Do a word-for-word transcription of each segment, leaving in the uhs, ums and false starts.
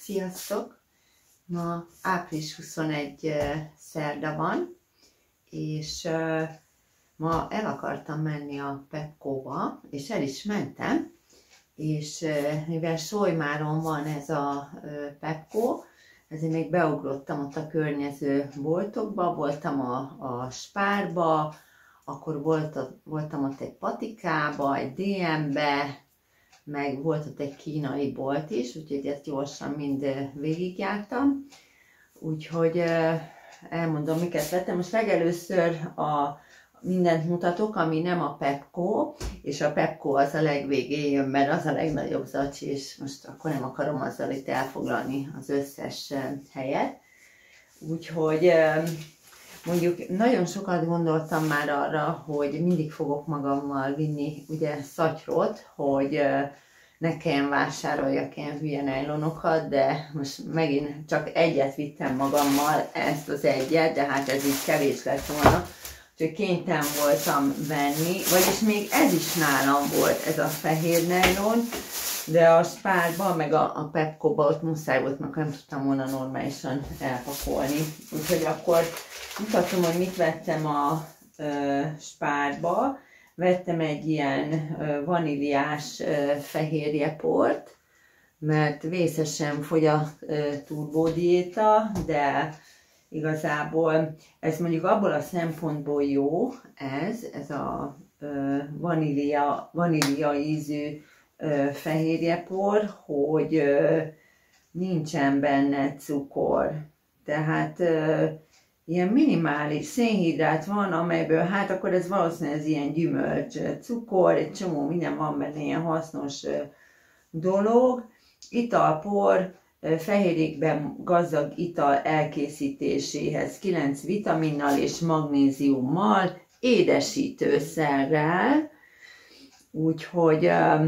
Sziasztok! Ma április huszonegy szerda van, és ma el akartam menni a Pepco-ba, és el is mentem, és mivel Solymáron van ez a Pepco, ezért még beugrottam ott a környező boltokba, voltam a, a Spárba, akkor volt, voltam ott egy Patikába, egy dé em-be, meg volt ott egy kínai bolt is, úgyhogy ezt gyorsan mind végigjártam. Úgyhogy elmondom, miket vettem. Most legelőször a mindent mutatok, ami nem a Pepco, és a Pepco az a legvégén jön, mert az a legnagyobb zacsi, és most akkor nem akarom azzal itt elfoglalni az összes helyet. Úgyhogy mondjuk nagyon sokat gondoltam már arra, hogy mindig fogok magammal vinni ugye szatyrot, hogy ne kelljen vásároljak ilyen hülye nejlonokat, de most megint csak egyet vittem magammal, ezt az egyet, de hát ez így kevés lett volna. Úgyhogy kénytelen voltam venni, vagyis még ez is nálam volt, ez a fehér nejlon, de a Spárban, meg a, a Pepco-ba ott muszáj volt, mert nem tudtam volna normálisan elpakolni. Úgyhogy akkor mutatom, hogy mit vettem a ö, Spárba. Vettem egy ilyen ö, vaníliás ö, fehérjeport, mert vészesen fogy a ö, turbódiéta, de igazából ez mondjuk abból a szempontból jó, ez, ez a ö, vanília, vanília ízű ö, fehérjepor, hogy ö, nincsen benne cukor. Tehát ö, ilyen minimális szénhidrát van, amelyből, hát akkor ez valószínűleg ez ilyen gyümölcs, cukor, egy csomó minden van benne, ilyen hasznos ö, dolog. Italpor, fehérjékben gazdag ital elkészítéséhez kilenc vitaminnal és magnéziummal, édesítőszerrel, úgyhogy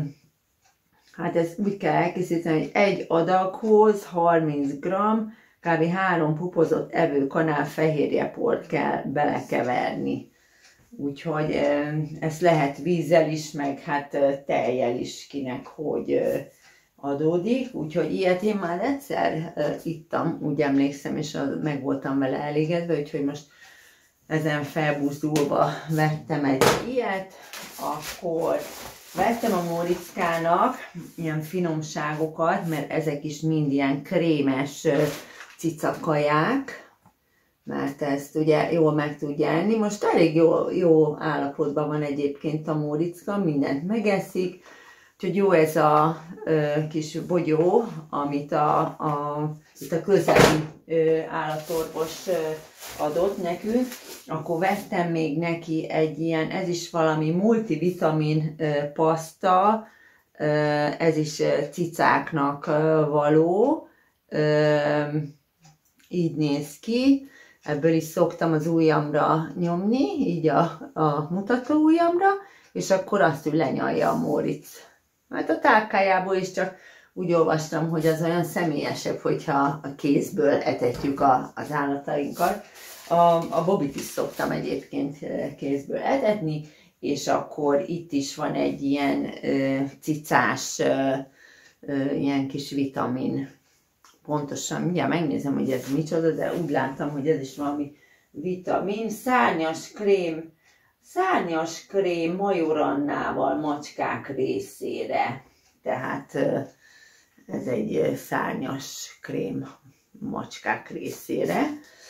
hát ezt úgy kell elkészíteni, hogy egy adaghoz harminc gramm, kb. három pupozott evőkanál fehérjeport kell belekeverni. Úgyhogy ezt lehet vízzel is, meg hát tejjel is, kinek hogy adódik, úgyhogy ilyet én már egyszer uh, ittam, úgy emlékszem, és uh, meg voltam vele elégedve, úgyhogy most ezen felbuzdulva vettem egy ilyet, akkor vettem a Móriczkának ilyen finomságokat, mert ezek is mind ilyen krémes uh, cicakaják, mert ezt ugye jól meg tudja enni. Most elég jó, jó állapotban van egyébként a Móriczka, mindent megeszik. Úgyhogy jó ez a ö, kis bogyó, amit a, a, itt a közeli ö, állatorvos ö, adott nekünk. Akkor vettem még neki egy ilyen, ez is valami multivitamin ö, paszta, ö, ez is ö, cicáknak ö, való, ö, így néz ki. Ebből is szoktam az ujjamra nyomni, így a, a mutató ujjamra, és akkor azt ő lenyalja a Móricz. Hát a tálkájából is csak úgy olvastam, hogy az olyan személyesebb, hogyha a kézből etetjük a, az állatainkat. A, a Bobit is szoktam egyébként kézből etetni, és akkor itt is van egy ilyen ö, cicás, ö, ö, ilyen kis vitamin. Pontosan, mindjárt megnézem, hogy ez micsoda, de úgy láttam, hogy ez is valami vitamin. Szárnyas krém. Szárnyas krém majorannával macskák részére. Tehát ez egy szárnyas krém macskák részére.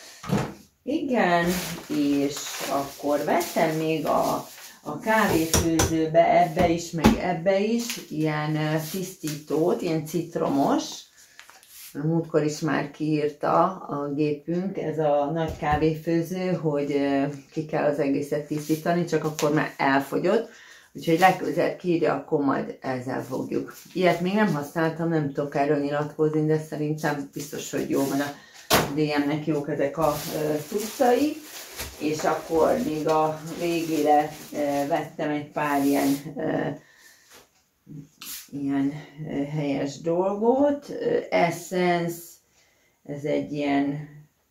Igen, és akkor vettem még a, a kávéfőzőbe, ebbe is, meg ebbe is ilyen tisztítót, ilyen citromos. Múltkor is már kiírta a gépünk, ez a nagy kávéfőző, hogy ki kell az egészet tisztítani, csak akkor már elfogyott. Úgyhogy legközelebb kiírja, akkor majd ezzel fogjuk. Ilyet még nem használtam, nem tudok erről nyilatkozni, de szerintem biztos, hogy jó, mert a dé em-nek jók ezek a cuccai. És akkor még a végére vettem egy pár ilyen ilyen helyes dolgot. Essence, ez egy ilyen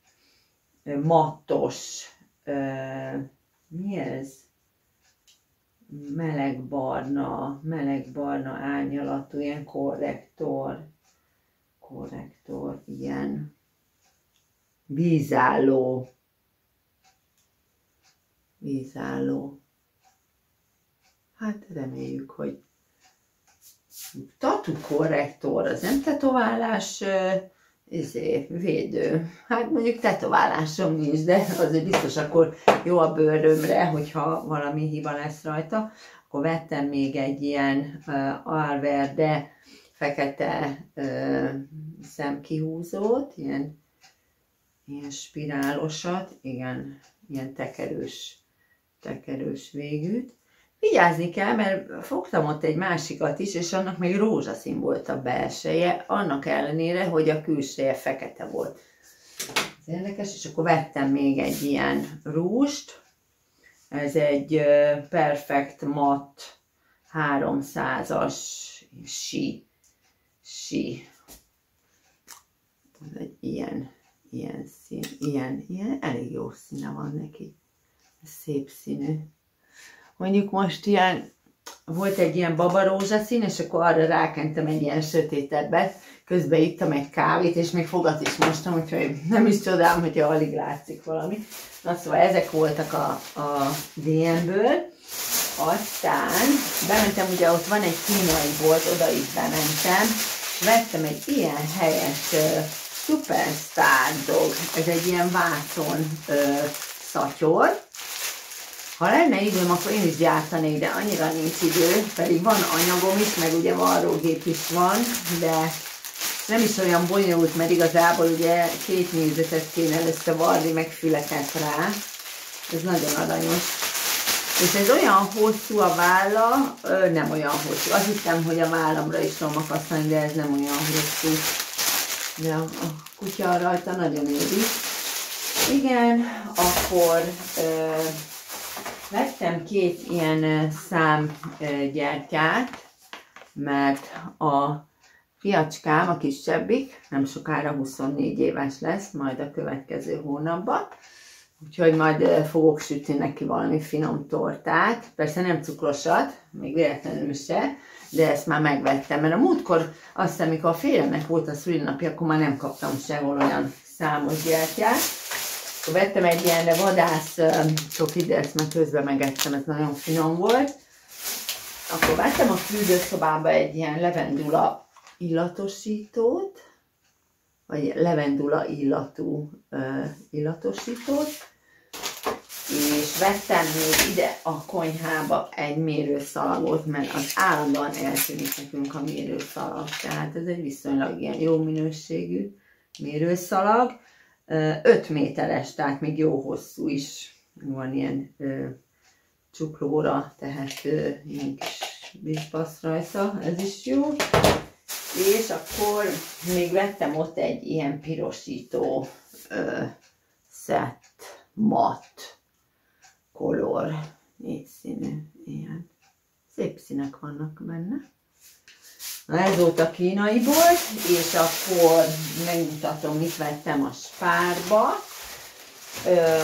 mattos, mi ez? Melegbarna, melegbarna árnyalatú, ilyen korrektor, korrektor, ilyen vízálló, vízálló. Hát reméljük, hogy tatu korrektor, az nem tetoválás, izé, védő. Hát mondjuk tetoválásom nincs, de azért biztos akkor jó a bőrömre, hogyha valami hiba lesz rajta. Akkor vettem még egy ilyen uh, alverde fekete uh, szemkihúzót, ilyen, ilyen spirálosat, igen, ilyen tekerős, tekerős végűt. Vigyázni kell, mert fogtam ott egy másikat is, és annak még rózsaszín volt a belseje, annak ellenére, hogy a külseje fekete volt. Ez érdekes, és akkor vettem még egy ilyen rúst. Ez egy uh, Perfect Matte háromszázas sí. sí. Ez egy ilyen, ilyen szín, ilyen, ilyen, elég jó színe van neki. Szép színű. Mondjuk most ilyen, volt egy ilyen babarózsaszín, és akkor arra rákentem egy ilyen sötétebbet, közben ittam egy kávét, és még fogat is mostam, úgyhogy nem is csodálom, hogyha alig látszik valami. Na szóval ezek voltak a, a dé em-ből. Aztán bementem, ugye ott van egy kínai bolt, oda is bementem, vettem egy ilyen helyes uh, Superstar Dog, ez egy ilyen vászon uh, szatyor. Ha lenne időm, akkor én is gyártanék, de annyira nincs idő, pedig van anyagom is, meg ugye varrógép is van, de nem is olyan bonyolult, mert igazából ugye két négyzetet kéne összevarni, meg füleket rá. Ez nagyon aranyos. És ez olyan hosszú a válla, ö, nem olyan hosszú. Azt hittem, hogy a vállamra is tudom akasztani, de ez nem olyan hosszú. De a, a kutya rajta nagyon éri. Igen, akkor ö, vettem két ilyen számgyertyát, mert a fiacskám, a kisebbik, nem sokára huszonnégy éves lesz, majd a következő hónapban. Úgyhogy majd fogok sütni neki valami finom tortát. Persze nem cukrosat, még véletlenül se, de ezt már megvettem. Mert a múltkor azt hiszem, amikor a férjemnek volt a szülinapja, akkor már nem kaptam sehol olyan számos gyertyát. Akkor vettem egy ilyen vadász csokit, de ezt már közben megettem, ez nagyon finom volt. Akkor vettem a fürdőszobába egy ilyen levendula illatosítót, vagy levendula illatú uh, illatosítót, és vettem még ide a konyhába egy mérőszalagot, mert az állandóan eltűnik nekünk a mérőszalag, tehát ez egy viszonylag ilyen jó minőségű mérőszalag, öt méteres, tehát még jó hosszú is, van ilyen uh, csuklóra tehető ilyen kis bizbasz rajta, ez is jó. És akkor még vettem ott egy ilyen pirosító ö, szett, matt, color, négy színű, ilyen. Szép színek vannak benne. Na ez volt a kínai bolt, és akkor megmutatom, mit vettem a Spárba. Ö,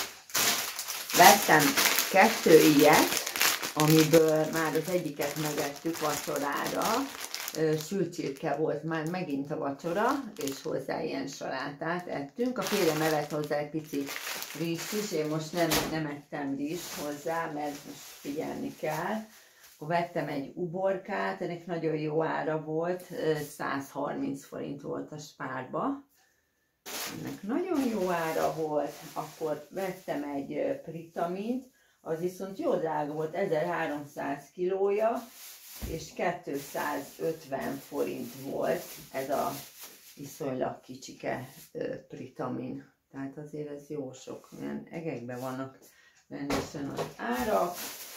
vettem kettő ilyet, amiből már az egyiket megettük vacsorára. Sült csirke volt már megint a vacsora, és hozzá ilyen salátát ettünk. A férjem evett hozzá egy pici rizst is, én most nem, nem ettem rizst hozzá, mert most figyelni kell. Akkor vettem egy uborkát, ennek nagyon jó ára volt, százharminc forint volt a Spárba. Ennek nagyon jó ára volt. Akkor vettem egy pritamint, az viszont jó drága volt, ezerháromszáz kilója, és kétszázötven forint volt ez a viszonylag kicsike pritamin. Tehát azért ez jó sok, olyan egekben vannak rendesen az árak.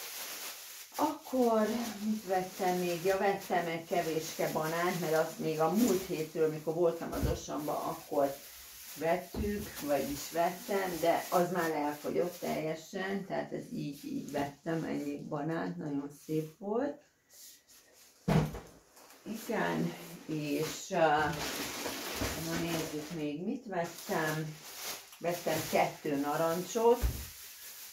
Akkor mit vettem még? Ja, vettem egy kevéske banánt, mert azt még a múlt hétről, amikor voltam az Osamban, akkor vettük, vagyis vettem, de az már elfogyott teljesen, tehát ez így, így vettem, ennyi banánt, nagyon szép volt. Igen, és uh, na nézzük még, mit vettem. Vettem kettő narancsot,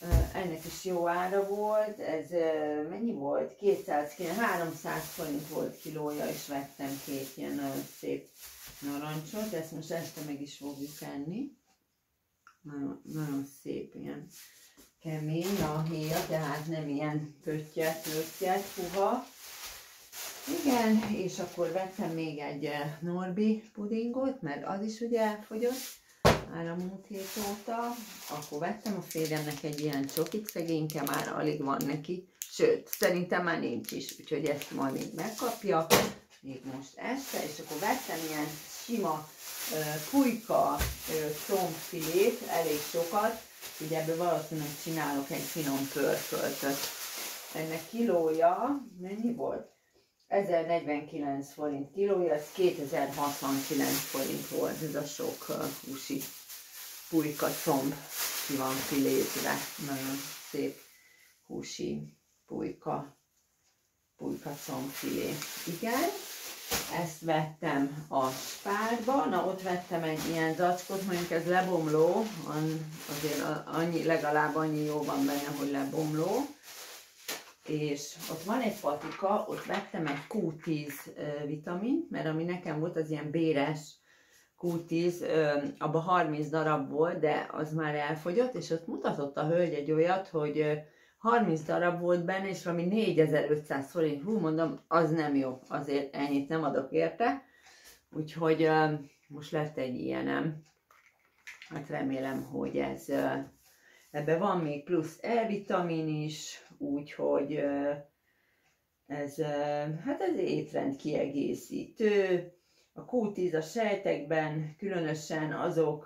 ennek is jó ára volt, ez mennyi volt? kétszázkilenc, háromszáz forint volt kilója, és vettem két ilyen nagyon szép narancsot, ezt most este meg is fogjuk enni. Nagyon, nagyon szép, ilyen kemény a héja, tehát nem ilyen pöttyet, pöttyet, puha. Igen, és akkor vettem még egy Norbi pudingot, mert az is ugye elfogyott már a múlt hét óta. Akkor vettem a férjemnek egy ilyen csokit, szegényke már alig van neki, sőt, szerintem már nincs is, úgyhogy ezt majd még megkapja, még most este, és akkor vettem ilyen sima uh, pulyka uh, combfilét, elég sokat, ugye ebből valószínűleg csinálok egy finom pörköltöt. Ennek kilója, mennyi volt? ezernegyvenkilenc forint kilója, ez kétezer-hatvankilenc forint volt, ez a sok uh, húsi pulyka comb, ki van filétve, nagyon szép húsi pulyka, pulyka combfilé. Igen, ezt vettem a Spárba, na ott vettem egy ilyen zacskot, mondjuk ez lebomló, azért annyi, legalább annyi jó van benne, hogy lebomló. És ott van egy patika, ott vettem egy kú tíz vitamint, mert ami nekem volt, az ilyen béres kú tíz, abban harminc darab volt, de az már elfogyott, és ott mutatott a hölgy egy olyat, hogy harminc darab volt benne, és valami négyezer-ötszáz forint, hú, mondom, az nem jó, azért ennyit nem adok érte, úgyhogy most lett egy ilyenem, hát remélem, hogy ez... Ebben van még plusz E-vitamin is, úgyhogy ez, hát ez étrend kiegészítő. A kú tíz a sejtekben, különösen azok,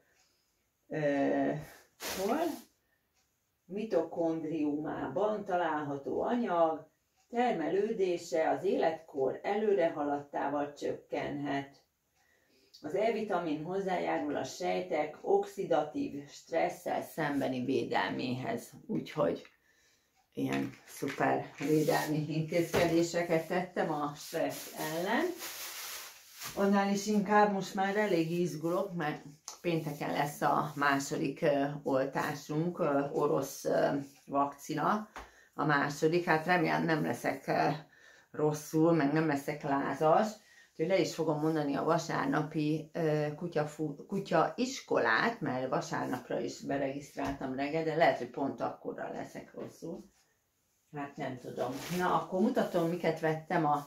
eh, hol? Mitokondriumában található anyag, termelődése az életkor előre haladtával csökkenhet. Az E-vitamin hozzájárul a sejtek oxidatív stresszel szembeni védelméhez, úgyhogy ilyen szuper védelmi intézkedéseket tettem a stressz ellen. Annál is inkább most már elég izgulok, mert pénteken lesz a második oltásunk, orosz vakcina, a második. Hát remélem nem leszek rosszul, meg nem leszek lázas. Úgyhogy le is fogom mondani a vasárnapi kutya, kutya iskolát, mert vasárnapra is beregisztráltam reggel, de lehet, hogy pont akkorra leszek rosszul. Hát nem tudom. Na, akkor mutatom, miket vettem a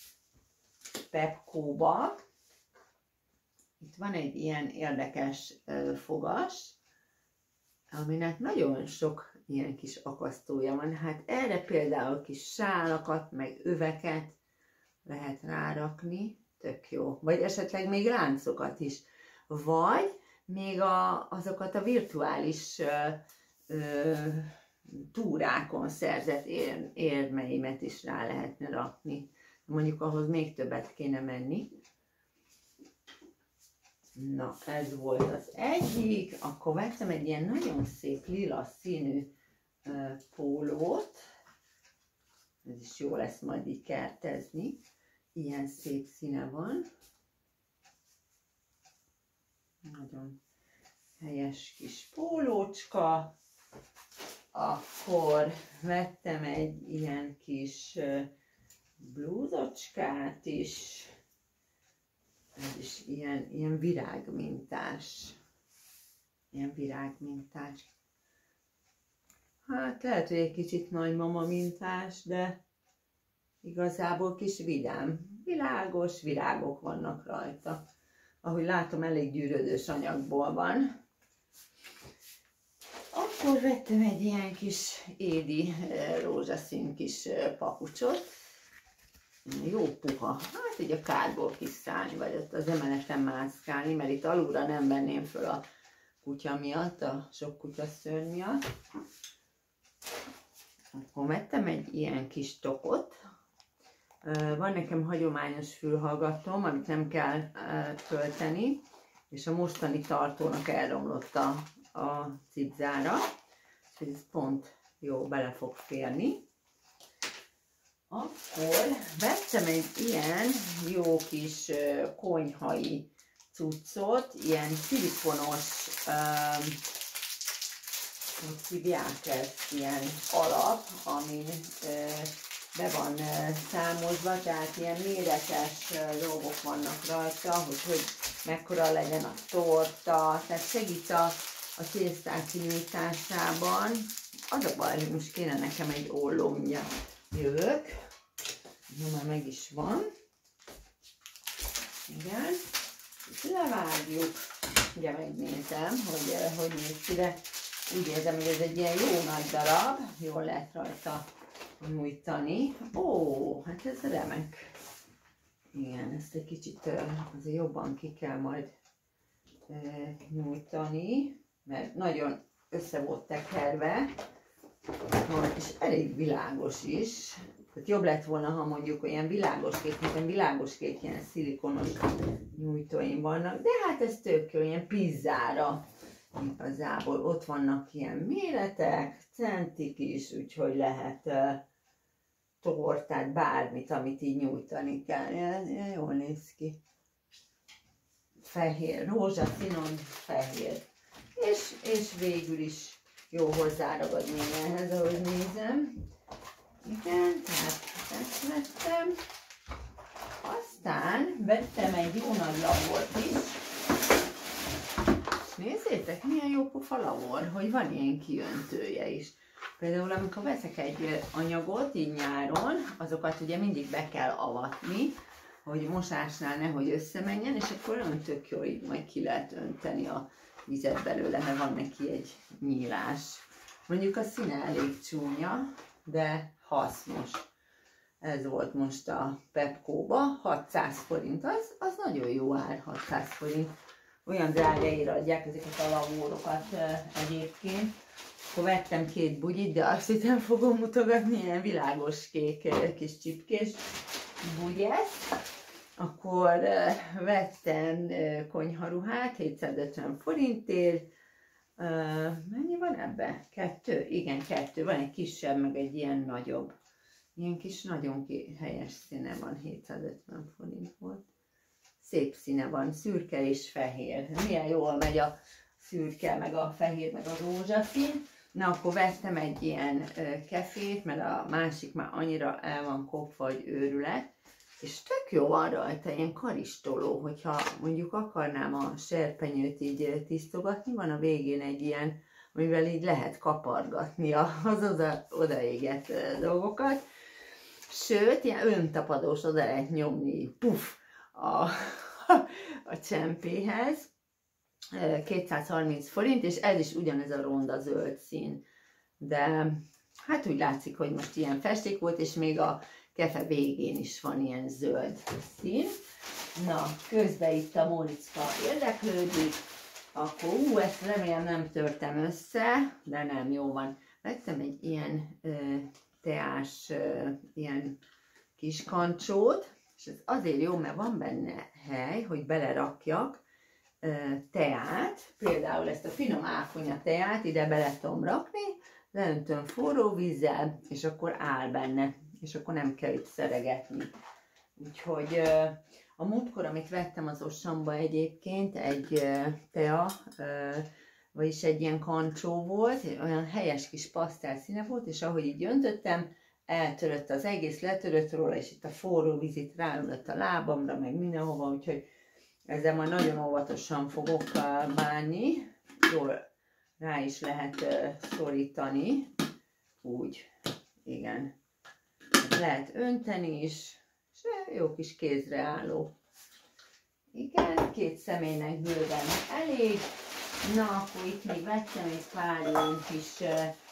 Pepco-ba. Itt van egy ilyen érdekes fogas, aminek nagyon sok ilyen kis akasztója van. Hát erre például kis sálakat, meg öveket lehet rárakni, tök jó. Vagy esetleg még láncokat is. Vagy még a, azokat a virtuális ö, ö, túrákon szerzett ér, érmeimet is rá lehetne rakni. Mondjuk ahhoz még többet kéne menni. Na, ez volt az egyik. Akkor vettem egy ilyen nagyon szép lila színű ö, pólót. Ez is jó lesz majd így kertezni. Ilyen szép színe van. Nagyon helyes kis pólócska. Akkor vettem egy ilyen kis blúzocskát is. Ez is ilyen, ilyen virágmintás. Ilyen virágmintás. Hát lehet, hogy egy kicsit nagymama mintás, de igazából kis vidám. Világos virágok vannak rajta. Ahogy látom, elég gyűrödős anyagból van. Akkor vettem egy ilyen kis édi rózsaszín kis papucsot. Jó puha. Hát így a kádból kiszállni, vagy ott az emeleten mászkálni, mert itt alulra nem venném föl a kutya miatt, a sok kutyaszörny miatt. Akkor vettem egy ilyen kis tokot. Van nekem hagyományos fülhallgatóm, amit nem kell tölteni, és a mostani tartónak elromlott a, a cipzára, és ez pont jó bele fog férni. Akkor vettem egy ilyen jó kis konyhai cuccot, ilyen szilikonos hogy hívják ezt, ilyen alap, amin be van számozva, tehát ilyen méretes dolgok vannak rajta, hogy hogy mekkora legyen a torta, tehát segít a, a tészták kinyújtásában. Az a baj, hogy most kéne nekem egy olló, mindjárt jövök. Na, már meg is van. Igen. Itt levágjuk. Ugye megnézem, hogy hogy néz ki, de úgy érzem, hogy ez egy ilyen jó nagy darab. Jól lehet rajta nyújtani. Ó, hát ez remek. Igen, ezt egy kicsit azért jobban ki kell majd nyújtani, mert nagyon össze volt tekerve, és elég világos is. Tehát jobb lett volna, ha mondjuk olyan világos kék, mint világos kék, ilyen szilikonos nyújtóim vannak, de hát ez tök jó, ilyen pizzára igazából. Ott vannak ilyen méretek, centik is, úgyhogy lehet uh, tortát, bármit, amit így nyújtani kell. Jól néz ki. Fehér, rózsaszínon fehér. És, és végül is jó hozzáragadni ehhez, ahogy nézem. Igen, tehát ezt vettem. Aztán vettem egy jó nagy lavort is. Nézzétek, milyen jó pofa lavor, hogy van ilyen kiöntője is. Például amikor veszek egy anyagot így nyáron, azokat ugye mindig be kell avatni, hogy mosásnál nehogy összemenjen, és akkor olyan tök jó, így majd ki lehet önteni a vizet belőle, mert van neki egy nyílás. Mondjuk a színe elég csúnya, de hasznos. Ez volt most a Pepco-ba, hatszáz forint, az, az nagyon jó ár, hatszáz forint. Olyan drágáira adják ezeket a lavórokat e, egyébként. Akkor vettem két bugyit, de azt hittem fogom mutogatni, ilyen világos kék kis csipkés bugyet. Akkor e, vettem e, konyharuhát, hétszázötven forintért. E, mennyi van ebbe? Kettő? Igen, kettő. Van egy kisebb, meg egy ilyen nagyobb. Ilyen kis, nagyon helyes színe van, hétszázötven forint volt. Szép színe van, szürke és fehér. Milyen jól megy a szürke, meg a fehér, meg a rózsaszín. Na, akkor vettem egy ilyen ö, kefét, mert a másik már annyira el van kopva, hogy őrület. És tök jó van rajta, ilyen karistoló, hogyha mondjuk akarnám a serpenyőt így tisztogatni, van a végén egy ilyen, amivel így lehet kapargatni az oda, odaégett dolgokat. Sőt, ilyen öntapadós oda lehet nyomni, puff, a, a csempéhez. kétszázharminc forint, és ez is ugyanez a ronda zöld szín. De hát úgy látszik, hogy most ilyen festék volt, és még a kefe végén is van ilyen zöld szín. Na, közben itt a Móriczka érdeklődik, akkor ú, ezt remélem nem törtem össze, de nem, jó van. Vettem egy ilyen ö, teás, ö, ilyen kis kancsót, és ez azért jó, mert van benne hely, hogy belerakjak ö, teát, például ezt a finom áfonya teát ide bele tudom rakni, leöntöm forró vízzel, és akkor áll benne, és akkor nem kell itt szeregetni. Úgyhogy ö, a múltkor, amit vettem az Ossamba egyébként, egy ö, tea, ö, vagyis egy ilyen kancsó volt, olyan helyes kis pasztel színe volt, és ahogy így öntöttem, eltörött az egész, letörött róla, és itt a forró víz itt ráülött a lábamra, meg mindenhova, úgyhogy ezzel majd nagyon óvatosan fogok bánni. Jól rá is lehet szorítani, úgy, igen. Lehet önteni is, és jó kis kézre álló. Igen, két személynek bőven elég. Na, akkor itt még vettem egy pár ilyen kis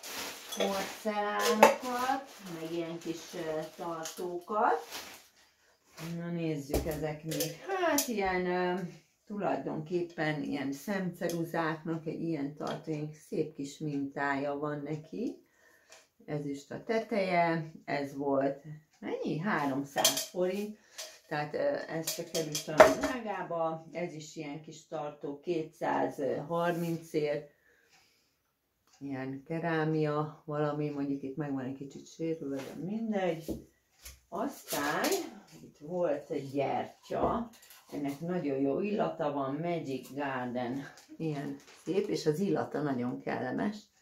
porcelánokat, meg ilyen kis tartókat. Na, nézzük, ezek még. Hát ilyen tulajdonképpen ilyen szemceruzáknak egy ilyen tartóink, szép kis mintája van neki. Ez is a teteje, ez volt, mennyi? háromszáz forint. Tehát ez se került talán drágába, ez is ilyen kis tartó, kétszázharmincért, ilyen kerámia, valami, mondjuk itt meg van egy kicsit sérülve, de mindegy. Aztán itt volt egy gyertya, ennek nagyon jó illata van, Magic Garden, ilyen szép, és az illata nagyon kellemes.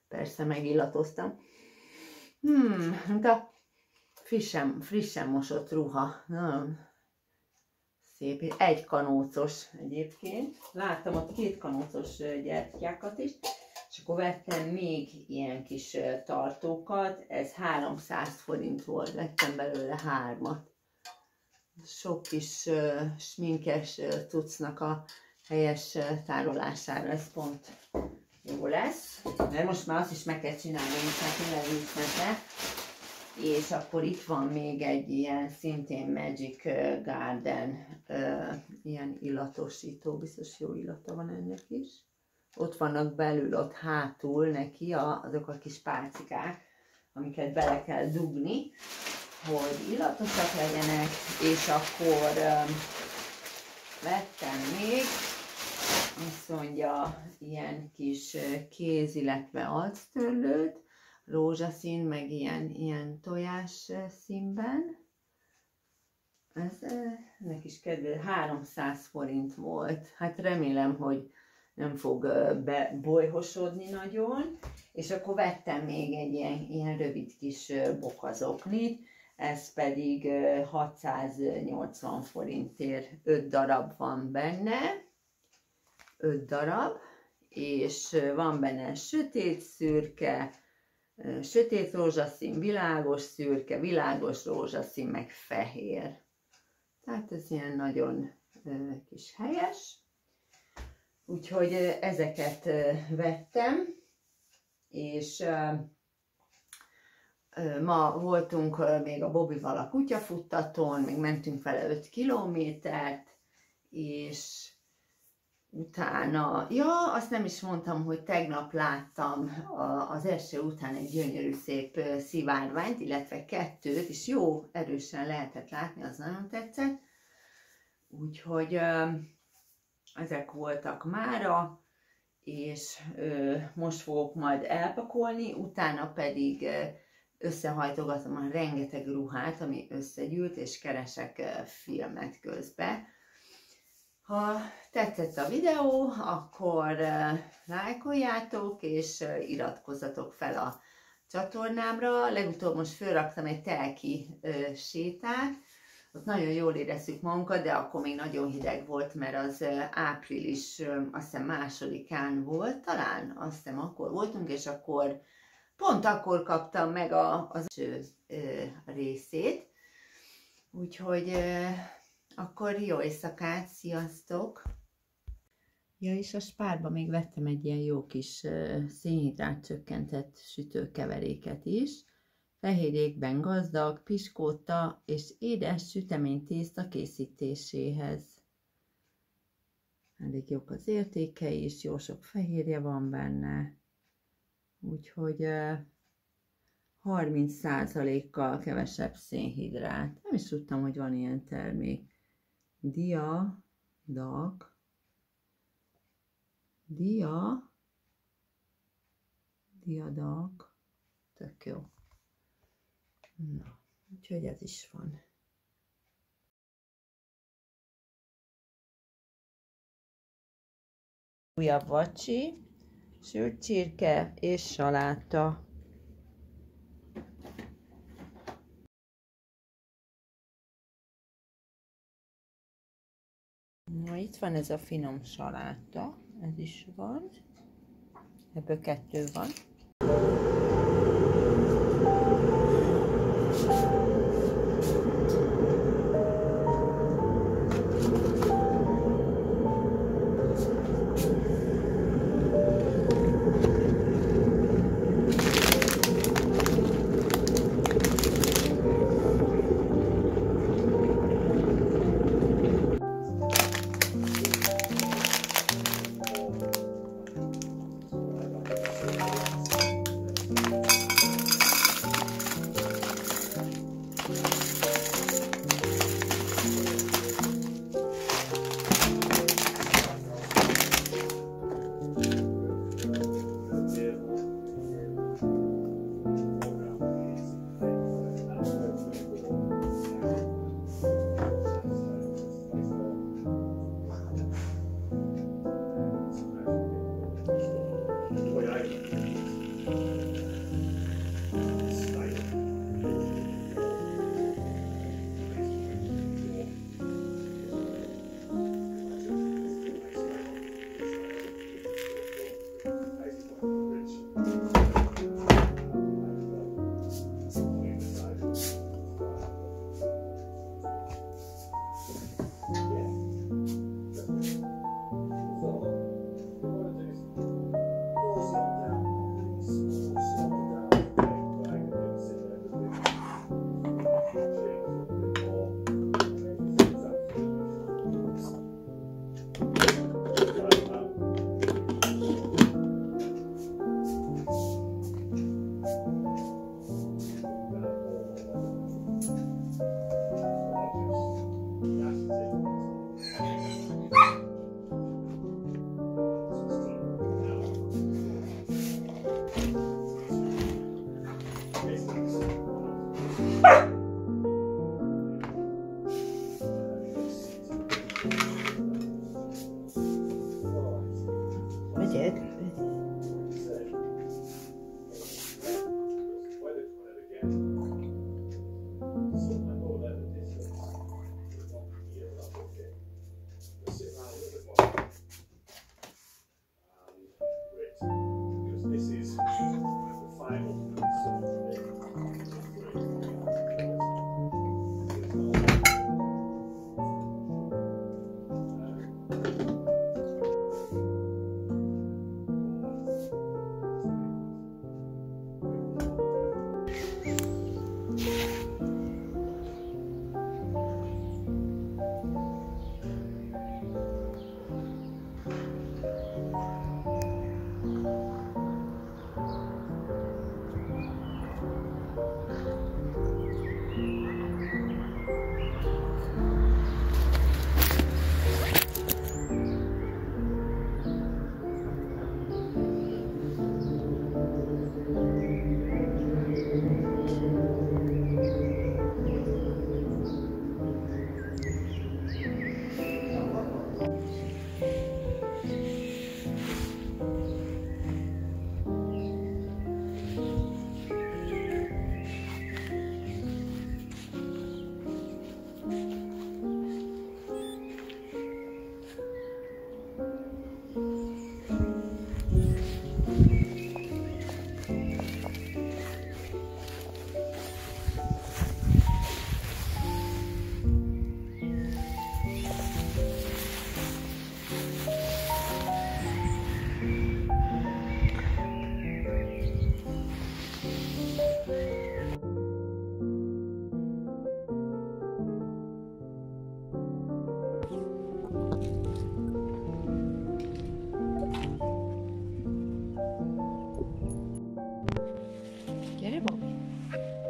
persze megillatoztam. Hmm, mint a frissen, frissen mosott ruha. Nagyon szép. Egy kanócos egyébként. Láttam ott két kanócos gyertyákat is. És akkor vettem még ilyen kis tartókat. Ez háromszáz forint volt. Vettem belőle hármat. Sok kis uh, sminkes uh, cuccnak a helyes uh, tárolására ez pont jó lesz. Mert most már azt is meg kell csinálni, most már tényleg nincs mese. És akkor itt van még egy ilyen szintén Magic Garden uh, ilyen illatosító, biztos jó illata van ennek is. Ott vannak belül, ott hátul neki a, azok a kis pálcikák, amiket bele kell dugni, hogy illatosak legyenek, és akkor um, vettem még, azt mondja, ilyen kis kéz, illetve arctörlőt, rózsaszín, meg ilyen, ilyen tojás színben. Ez ennek is kedves, háromszáz forint volt. Hát remélem, hogy nem fog bebolyhosodni nagyon. És akkor vettem még egy ilyen, ilyen rövid kis bokazoknit, ez pedig hatszáznyolcvan forintért öt darab van benne. öt darab, és van benne sötét szürke, sötét rózsaszín, világos szürke, világos rózsaszín, meg fehér. Tehát ez ilyen nagyon kis helyes. Úgyhogy ezeket vettem, és ma voltunk még a Bobival a kutyafuttatón, még mentünk vele öt kilométert, és utána, ja, azt nem is mondtam, hogy tegnap láttam az eső után egy gyönyörű szép szivárványt, illetve kettőt, és jó erősen lehetett látni, az nagyon tetszett. Úgyhogy ezek voltak mára, és most fogok majd elpakolni, utána pedig összehajtogatom a rengeteg ruhát, ami összegyűlt, és keresek filmet közben. Ha tetszett a videó, akkor lájkoljátok, és iratkozzatok fel a csatornámra. Legutóbb most fölraktam egy telki sétát, ott nagyon jól érezzük magunkat, de akkor még nagyon hideg volt, mert az április, azt hiszem másodikán volt, talán azt hiszem akkor voltunk, és akkor pont akkor kaptam meg a, az első részét. Úgyhogy akkor jó éjszakát, sziasztok! Ja, és a Spárba még vettem egy ilyen jó kis szénhidrát csökkentett sütőkeveréket is. Fehérjékben gazdag, piskóta és édes süteménytészta készítéséhez. Elég jók az értékei is, jó sok fehérje van benne. Úgyhogy harminc százalékkal kevesebb szénhidrát. Nem is tudtam, hogy van ilyen termék. Diadag. Dia. Diadag. Tök jó. Na, úgyhogy ez is van. Újabb vacsi, sült csirke és saláta. Na, itt van ez a finom saláta, ez is van. Ebből kettő van.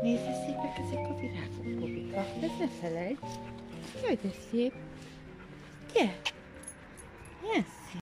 Nézd, de szépek ezek a virágok, Bobika. Ez ne felejtsd. Jaj, de szép. Ugye? Yes.